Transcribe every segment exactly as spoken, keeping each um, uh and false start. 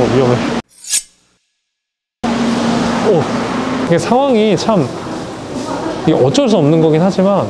어, 위험해. 오, 이게 상황이 참 이게 어쩔 수 없는 거긴 하지만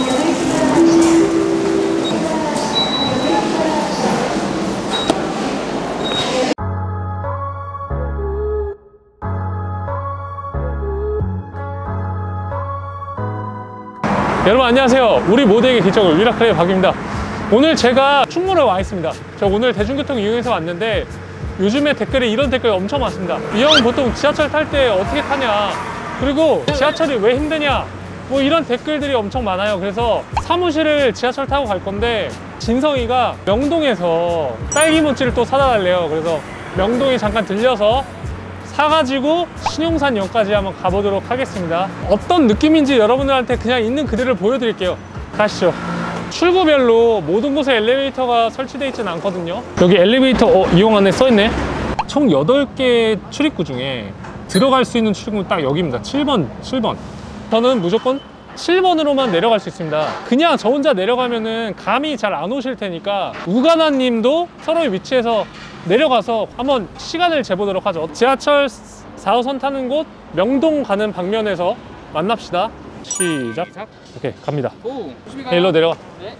여러분 안녕하세요. 우리 모두에게 기적을 위라클의 박입니다. 오늘 제가 충무로에 와 있습니다. 저 오늘 대중교통 이용해서 왔는데 요즘에 댓글에 이런 댓글이 엄청 많습니다. 이 형은 보통 지하철 탈 때 어떻게 타냐, 그리고 지하철이 왜 힘드냐, 뭐 이런 댓글들이 엄청 많아요. 그래서 사무실을 지하철 타고 갈 건데 진성이가 명동에서 딸기 모찌를 또 사다 달래요. 그래서 명동에 잠깐 들려서 사가지고 신용산역까지 한번 가보도록 하겠습니다. 어떤 느낌인지 여러분들한테 그냥 있는 그대로 보여드릴게요. 가시죠. 출구별로 모든 곳에 엘리베이터가 설치되어 있지는 않거든요. 여기 엘리베이터 어, 이용 안내 써있네. 총 여덟 개 출입구 중에 들어갈 수 있는 출입구는 딱 여기입니다. 칠 번, 칠 번. 저는 무조건 칠 번으로만 내려갈 수 있습니다. 그냥 저 혼자 내려가면은 감이 잘 안 오실 테니까 우가나 님도 서로의 위치에서 내려가서 한번 시간을 재보도록 하죠. 지하철 사 호선 타는 곳 명동 가는 방면에서 만납시다. 시작. 시작. 오케이, 갑니다. 오, 네, 일로 내려가. 네.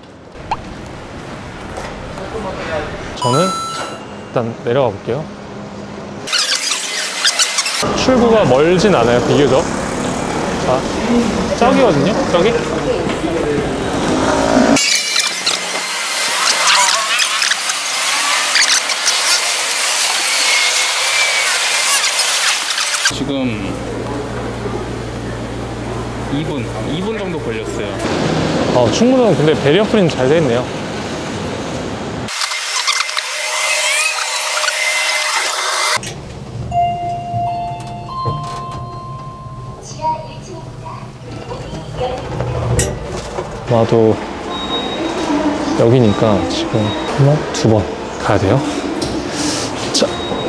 저는 일단 내려가 볼게요. 출구가 멀진 않아요, 비교적. 자, 저기거든요, 저기. 지금 이 분, 이 분 정도 걸렸어요. 어, 충무로는 근데 배리어 프리는 잘 돼 있네요. 와도 여기니까 지금 한 번, 두 번 가야 돼요. 자.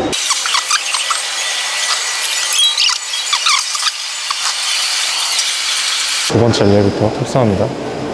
두 번째 엘리베이터 탑승합니다.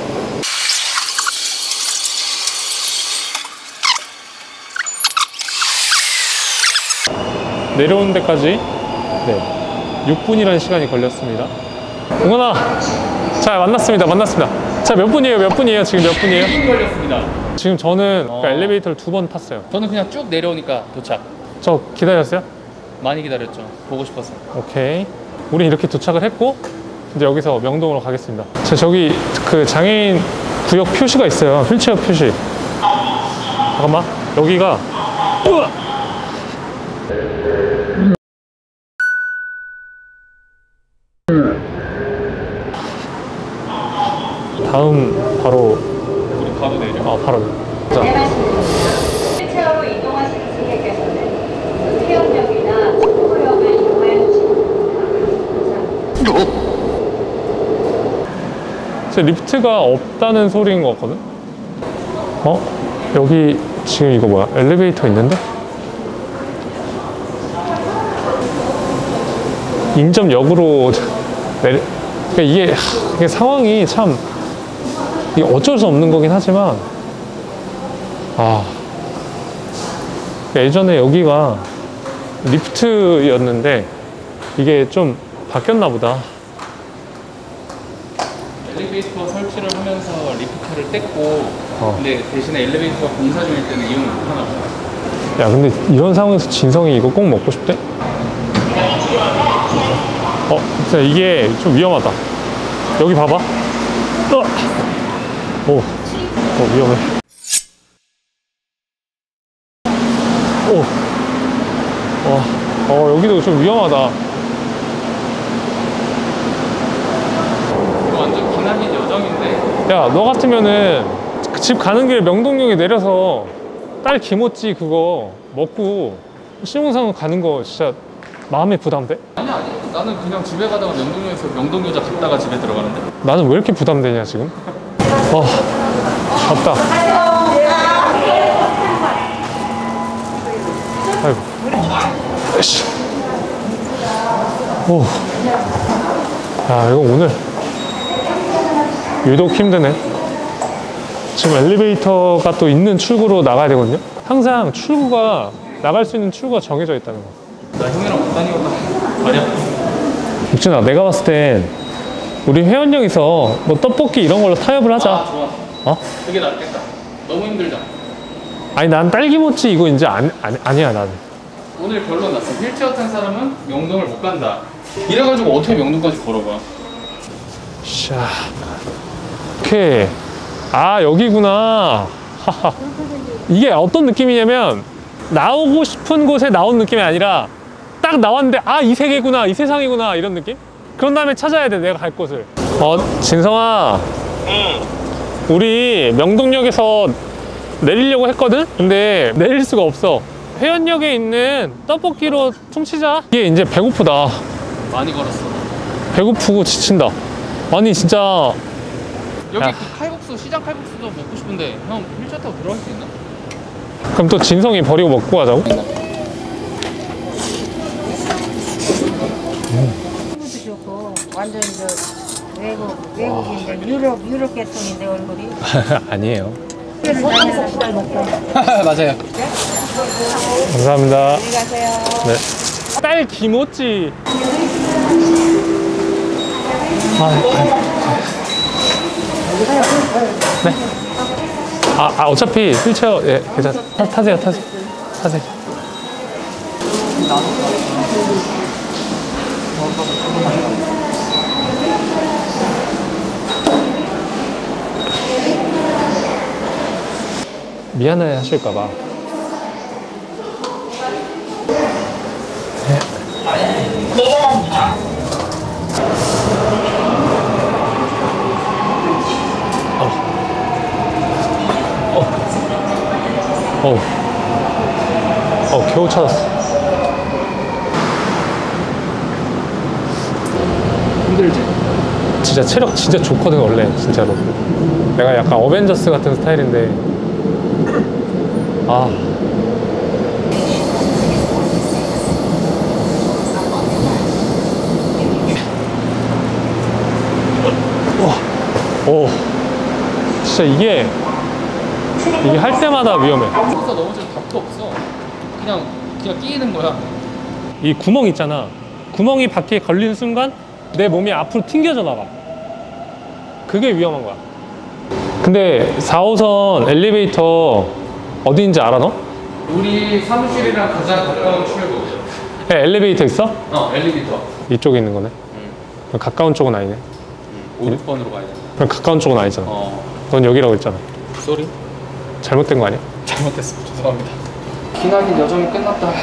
내려오는 데까지 네, 육 분이라는 시간이 걸렸습니다. 응원아, 자 만났습니다. 만났습니다. 자, 몇 분이에요? 몇 분이에요? 지금 몇 분이에요? 이 분 걸렸습니다. 지금 저는 어. 그러니까 엘리베이터를 두 번 탔어요. 저는 그냥 쭉 내려오니까 도착. 저 기다렸어요? 많이 기다렸죠. 보고 싶어서. 오케이. 우린 이렇게 도착을 했고 이제 여기서 명동으로 가겠습니다. 자, 저기 그 장애인 구역 표시가 있어요. 휠체어 표시. 잠깐만. 여기가 우와! 다음 바로 우리 바로 내려. 아 바로 자. 휠체어로 이동하시는 승객께서는 태역역이나 충무역을 이용하여 주시기 바랍니다. 제 리프트가 없다는 소리인 것 같거든? 어? 여기 지금 이거 뭐야? 엘리베이터 있는데? 인접역으로 내려... 그러니까 이게, 이게 상황이 참 이게 어쩔 수 없는 거긴 하지만 아 예전에 여기가 리프트였는데 이게 좀 바뀌었나 보다. 엘리베이터 설치를 하면서 리프트를 뗐고 어. 근데 대신에 엘리베이터가 공사 중일 때는 이용을 못하나 봐요. 야 근데 이런 상황에서 진성이 이거 꼭 먹고 싶대? 어 진짜 이게 좀 위험하다. 여기 봐봐. 어. 오, 어, 위험해. 오, 어, 어 여기도 좀 위험하다. 이거 완전 기나긴 여정인데. 야, 너 같으면은 집 가는 길에 명동역에 내려서 딸 김오찌 그거 먹고 신용산 가는 거 진짜 마음에 부담돼? 아니 아니. 나는 그냥 집에 가다가 명동역에서 명동여자 갔다가 집에 들어가는데. 나는 왜 이렇게 부담되냐 지금? 어, 덥다. 아이고. 에이씨. 오. 야, 이거 오늘 유독 힘드네. 지금 엘리베이터가 또 있는 출구로 나가야 되거든요. 항상 출구가 나갈 수 있는 출구가 정해져 있다는 거. 나 형이랑 못 다니거나 말이 아파. 육진아, 내가 봤을 땐 우리 회원형에서 뭐 떡볶이 이런 걸로 타협을 하자. 아 좋아. 어? 그게 낫겠다. 너무 힘들잖아. 아니 난 딸기모찌 이거 이제 안, 아니, 아니야 나는. 오늘 결론 났어. 휠체어 탄 사람은 명동을 못 간다. 이래가지고 어떻게 명동까지 걸어가? 샤. 오케이. 아 여기구나. 하하. 이게 어떤 느낌이냐면 나오고 싶은 곳에 나온 느낌이 아니라 딱 나왔는데 아 이 세계구나 이 세상이구나 이런 느낌? 그런 다음에 찾아야 돼 내가 갈 곳을. 어 진성아. 응. 우리 명동역에서 내리려고 했거든? 근데 내릴 수가 없어. 회원역에 있는 떡볶이로 퉁치자. 이게 이제 배고프다. 많이 걸었어. 배고프고 지친다. 아니 진짜. 여기 야. 그 칼국수, 시장 칼국수도 먹고 싶은데 형 휠체어 타고 들어갈 수 있나? 그럼 또 진성이 버리고 먹고 가자고? 피부도 좋고 완전 저 외국 외국인데 유럽 유럽 계통인데 얼굴이. 아니에요. 포장해서 시달 먹고. 맞아요. 감사합니다. 안녕히 가세요. 네. 딸 김오찌. 아, 네. 아, 아 어차피 휠체어 예 괜찮. 타, 타세요, 타세요, 타세요. 미안해 하실까봐. 어, 어, 겨우 찾았어. 힘들지? 진짜 체력 진짜 좋거든 원래 진짜로. 내가 약간 어벤져스 같은 스타일인데. 아. 와, 오, 진짜 이게 이게 할 때마다 위험해. 서서 넘어질 답도 없어. 그냥 그냥 끼이는 거야. 이 구멍 있잖아. 구멍이 바퀴에 걸리는 순간 내 몸이 앞으로 튕겨져 나가. 그게 위험한 거야. 근데 사 호선 엘리베이터 어디인지 알아 너? 우리 사무실이랑 가장 가까운 출구. 에, 엘리베이터 있어? 어, 엘리베이터. 이쪽에 있는 거네. 그럼 가까운 쪽은 아니네. 오 번으로 가야 돼. 그럼 가까운 쪽은 아니잖아. 어. 넌 여기라고 했잖아. 쏘리? 잘못된 거 아니야? 잘못했어. 죄송합니다. 기나긴 여정이 끝났다.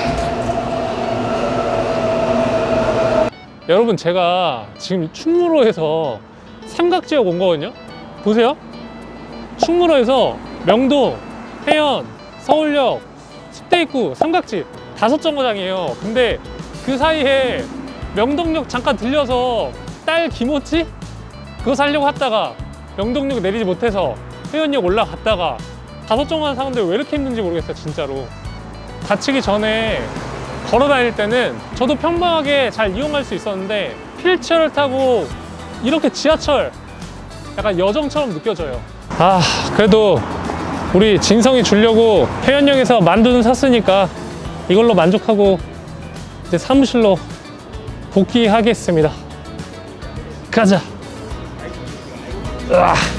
여러분 제가 지금 충무로에서 삼각지역 온 거거든요. 보세요. 충무로에서 명동, 해연, 서울역, 숲대입구, 삼각지 다섯 정거장이에요. 근데 그 사이에 명동역 잠깐 들려서 딸 김오찌? 그거 사려고 했다가 명동역 내리지 못해서 해연역 올라갔다가 다섯 정거장 사는데 왜 이렇게 힘든지 모르겠어요 진짜로. 다치기 전에 걸어 다닐 때는 저도 평범하게 잘 이용할 수 있었는데 휠체어를 타고 이렇게 지하철 약간 여정처럼 느껴져요. 아 그래도 우리 진성이 주려고 해연역에서 만두는 샀으니까 이걸로 만족하고 이제 사무실로 복귀하겠습니다. 가자. 으아.